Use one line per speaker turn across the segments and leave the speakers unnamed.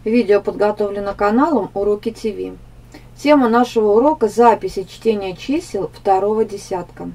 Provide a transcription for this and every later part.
Видео подготовлено каналом Уроки ТВ. Тема нашего урока – записи чтения чисел второго десятка.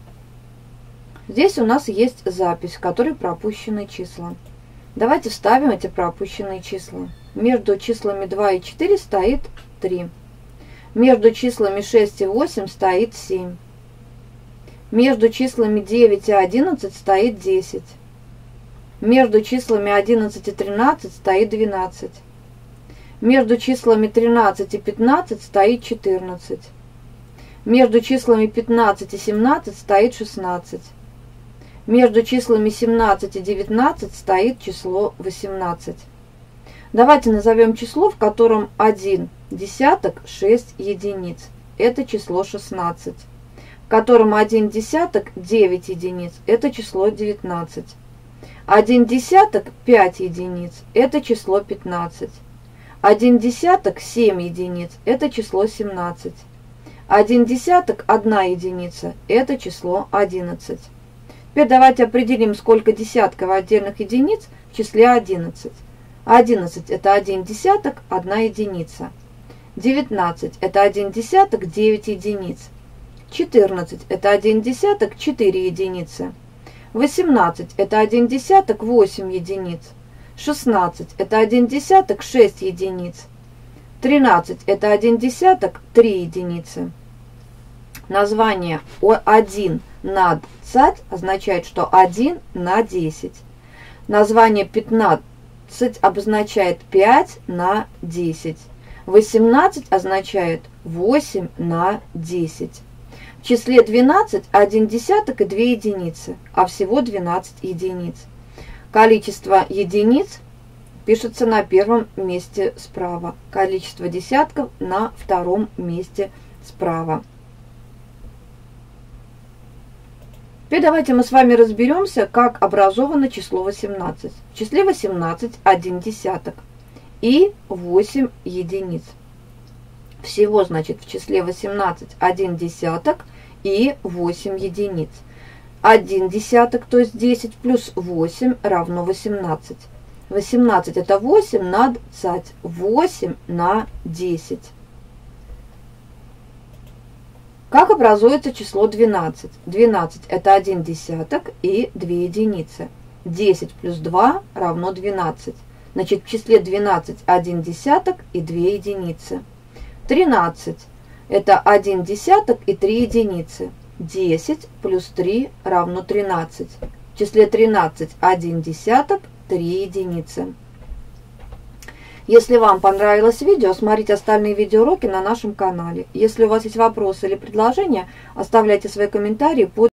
Здесь у нас есть запись, в которой пропущены числа. Давайте вставим эти пропущенные числа. Между числами 2 и 4 стоит 3. Между числами 6 и 8 стоит 7. Между числами 9 и 11 стоит 10. Между числами 11 и 13 стоит 12. Между числами 13 и 15 стоит 14. Между числами 15 и 17 стоит 16. Между числами 17 и 19 стоит число 18. Давайте назовем число, в котором 1 десяток 6 единиц. Это число 16. В котором 1 десяток 9 единиц. Это число 19. 1 десяток 5 единиц. Это число 15. 1 десяток 7 единиц. Это число 17. 1 десяток 1 единица. Это число 11. Теперь давайте определим, сколько десятков отдельных единиц в числе 11. 11 – это 1 десяток, 1 единица. 19 – это 1 десяток, 9 единиц. 14 – это 1 десяток, 4 единицы. 18 – это 1 десяток, 8 единиц. 16 – это 1 десяток, 6 единиц. 13 – это 1 десяток, 3 единицы. Название 1 на 20 означает, что 1 на 10. Название 15 обозначает 5 на 10. 18 означает 8 на 10. В числе 12 1 десяток и 2 единицы, а всего 12 единиц. Количество единиц пишется на первом месте справа. Количество десятков на втором месте справа. Теперь давайте мы с вами разберемся, как образовано число 18. В числе 18 1 десяток и 8 единиц. Всего, значит, в числе 18 1 десяток и 8 единиц. 1 десяток, то есть 10 плюс 8 равно 18. 18 это 8 на 20, 8 на 10. Как образуется число 12? 12 это 1 десяток и 2 единицы. 10 плюс 2 равно 12. Значит, в числе 12 1 десяток и 2 единицы. 13 это 1 десяток и 3 единицы. 10 плюс 3 равно 13. В числе 13 1 десяток, 3 единицы. Если вам понравилось видео, смотрите остальные видеоуроки на нашем канале. Если у вас есть вопросы или предложения, оставляйте свои комментарии под